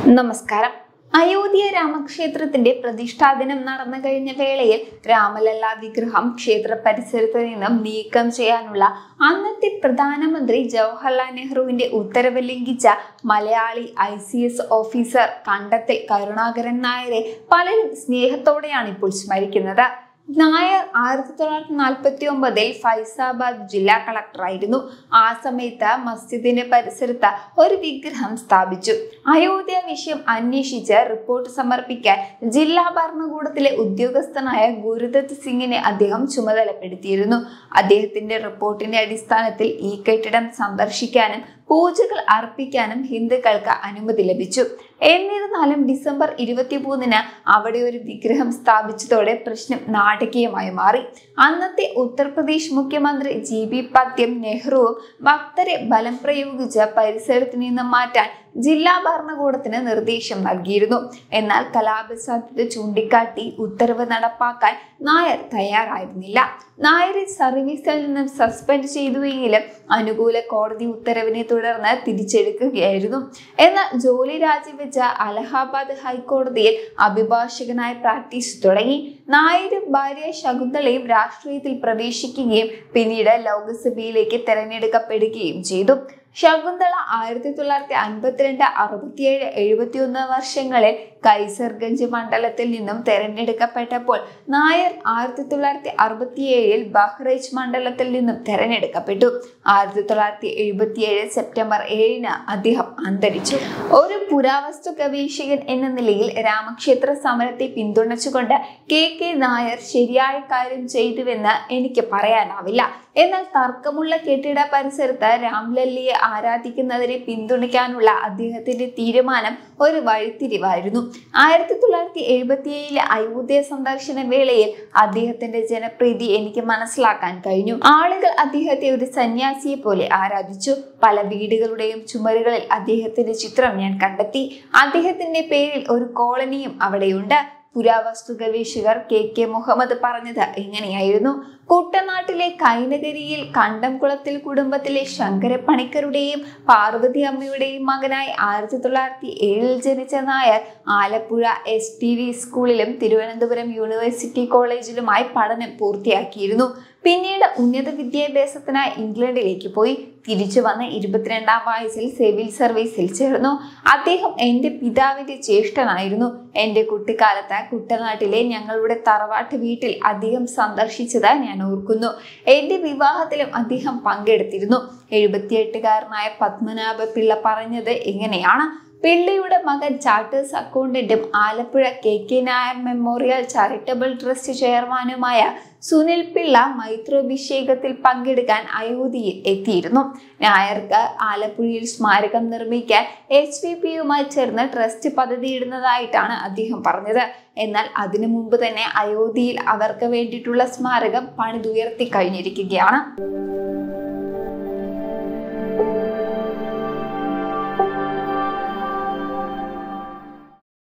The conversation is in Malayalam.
നമസ്കാരം. അയോധ്യ രാമക്ഷേത്രത്തിന്റെ പ്രതിഷ്ഠാദിനം നടന്നു കഴിഞ്ഞ വേളയിൽ രാമലല്ല വിഗ്രഹം ക്ഷേത്ര പരിസരത്ത് നിന്നും നീക്കം ചെയ്യാനുള്ള അന്നത്തെ പ്രധാനമന്ത്രി ജവഹർലാൽ നെഹ്റുവിന്റെ ഉത്തരവ് ലംഘിച്ച മലയാളി ICS ഓഫീസർ കണ്ടത്തിൽ കരുണാകരൻ നായരെ പലരും സ്നേഹത്തോടെയാണ് ഇപ്പോൾ സ്മരിക്കുന്നത്. നായർ 1949 ഫൈസാബാദ് ജില്ലാ കളക്ടറായിരുന്നു. ആ സമയത്ത് മസ്ജിദിന്റെ പരിസരത്ത് ഒരു വിഗ്രഹം സ്ഥാപിച്ചു. അയോധ്യ വിഷയം അന്വേഷിച്ച് റിപ്പോർട്ട് സമർപ്പിക്കാൻ ജില്ലാ ഭരണകൂടത്തിലെ ഉദ്യോഗസ്ഥനായ ഗുരുദത്ത് സിംഗിനെ അദ്ദേഹം ചുമതലപ്പെടുത്തിയിരുന്നു. അദ്ദേഹത്തിന്റെ റിപ്പോർട്ടിന്റെ അടിസ്ഥാനത്തിൽ ഈ കെട്ടിടം സന്ദർശിക്കാനും പൂജകൾ അർപ്പിക്കാനും ഹിന്ദുക്കൾക്ക് അനുമതി ലഭിച്ചു. എന്നിരുന്നാലും ഡിസംബർ 23 അവിടെ ഒരു വിഗ്രഹം സ്ഥാപിച്ചതോടെ പ്രശ്നം നാടകീയമായി മാറി. അന്നത്തെ ഉത്തർപ്രദേശ് മുഖ്യമന്ത്രി GB പത്യം നെഹ്റുവും ഭക്തരെ ബലം പ്രയോഗിച്ച് പരിസരത്ത് നിന്ന് മാറ്റാൻ ജില്ലാ ഭരണകൂടത്തിന് നിർദ്ദേശം നൽകിയിരുന്നു. എന്നാൽ കലാപ സാധ്യത ചൂണ്ടിക്കാട്ടി ഉത്തരവ് നടപ്പാക്കാൻ നായർ തയ്യാറായിരുന്നില്ല. നായരെ സർവീസിൽ നിന്നും സസ്പെൻഡ് ചെയ്തുവെങ്കിലും അനുകൂല കോടതി ഉത്തരവിനെ തുടർന്ന് തിരിച്ചെടുക്കുകയായിരുന്നു. എന്നാൽ ജോലി രാജിവെച്ച അലഹാബാദ് ഹൈക്കോടതിയിൽ അഭിഭാഷകനായി പ്രാക്ടീസ് തുടങ്ങി. നായരും ഭാര്യ ശകുന്തളയും രാഷ്ട്രീയത്തിൽ പ്രവേശിക്കുകയും പിന്നീട് ലോക്സഭയിലേക്ക് തെരഞ്ഞെടുക്കപ്പെടുകയും ചെയ്തു. ശകുന്തള 1952, 67, 71 വർഷങ്ങളിൽ കൈസർഗഞ്ച് മണ്ഡലത്തിൽ നിന്നും തെരഞ്ഞെടുക്കപ്പെട്ടപ്പോൾ നായർ 1967 ബഹ്റൈച്ച് മണ്ഡലത്തിൽ നിന്നും തെരഞ്ഞെടുക്കപ്പെട്ടു. 1977 സെപ്റ്റംബർ 7 അദ്ദേഹം അന്തരിച്ചു. ഒരു പുരാവസ്തു ഗവേഷകൻ എന്ന നിലയിൽ രാമക്ഷേത്ര സമരത്തെ പിന്തുണച്ചുകൊണ്ട് KK നായർ ശരിയായ കാര്യം ചെയ്തുവെന്ന് എനിക്ക് പറയാനാവില്ല. എന്നാൽ തർക്കമുള്ള കെട്ടിട പരിസരത്ത് രാംലല്ലയെ ആരാധിക്കുന്നതിനെ പിന്തുണയ്ക്കാനുള്ള അദ്ദേഹത്തിന്റെ തീരുമാനം ഒരു വഴിത്തിരിവായിരുന്നു. 1977 അയോധ്യ സന്ദർശന വേളയിൽ അദ്ദേഹത്തിന്റെ ജനപ്രീതി എനിക്ക് മനസ്സിലാക്കാൻ കഴിഞ്ഞു. ആളുകൾ അദ്ദേഹത്തെ ഒരു സന്യാസിയെ പോലെ ആരാധിച്ചു. പല വീടുകളുടെയും ചുമരുകളിൽ അദ്ദേഹത്തിന്റെ ചിത്രം ഞാൻ കണ്ടെത്തി. അദ്ദേഹത്തിന്റെ പേരിൽ ഒരു കോളനിയും അവിടെയുണ്ട്. പുരാവസ്തു ഗവേഷകർ KK മുഹമ്മദ് പറഞ്ഞത് ഇങ്ങനെയായിരുന്നു: കുട്ടനാട്ടിലെ കൈനകരിയിൽ കണ്ടംകുളത്തിൽ കുടുംബത്തിലെ ശങ്കരപ്പണിക്കരുടെയും പാർവതി അമ്മയുടെയും മകനായി 1907 ജനിച്ച നായർ ആലപ്പുഴ STV സ്കൂളിലും തിരുവനന്തപുരം യൂണിവേഴ്സിറ്റി കോളേജിലുമായി പഠനം പൂർത്തിയാക്കിയിരുന്നു. പിന്നീട് ഉന്നത വിദ്യാഭ്യാസത്തിനായി ഇംഗ്ലണ്ടിലേക്ക് പോയി. തിരിച്ചു വന്ന് 22-ാം വയസ്സിൽ സിവിൽ സർവീസിൽ ചേർന്നു. അദ്ദേഹം എൻ്റെ പിതാവിന്റെ ജ്യേഷ്ഠനായിരുന്നു. എൻ്റെ കുട്ടിക്കാലത്ത് കുട്ടനാട്ടിലെ ഞങ്ങളുടെ തറവാട്ട് വീട്ടിൽ അദ്ദേഹം സന്ദർശിച്ചത് ഞാൻ ഓർക്കുന്നു. എൻ്റെ വിവാഹത്തിലും അദ്ദേഹം പങ്കെടുത്തിരുന്നു. 78-കാരനായ പത്മനാഭ പിള്ള പറഞ്ഞത് ഇങ്ങനെയാണ്: പിള്ളയുടെ മകൻ ചാർട്ടേഴ്സ് അക്കൗണ്ടന്റും Alappuzha KK Nair memorial charitable trust ചെയർമാനുമായ സുനിൽ പിള്ള മൈത്രോഭിഷേകത്തിൽ പങ്കെടുക്കാൻ അയോധ്യയിൽ എത്തിയിരുന്നു. നായർക്ക് ആലപ്പുഴയിൽ സ്മാരകം നിർമ്മിക്കാൻ HVPയുമായി ചേർന്ന് ട്രസ്റ്റ് പദ്ധതിയിടുന്നതായിട്ടാണ് അദ്ദേഹം പറഞ്ഞത്. എന്നാൽ അതിനു മുമ്പ് തന്നെ അയോധ്യയിൽ അവർക്ക് വേണ്ടിയിട്ടുള്ള സ്മാരകം പണിതുയർത്തി കഴിഞ്ഞിരിക്കുകയാണ്.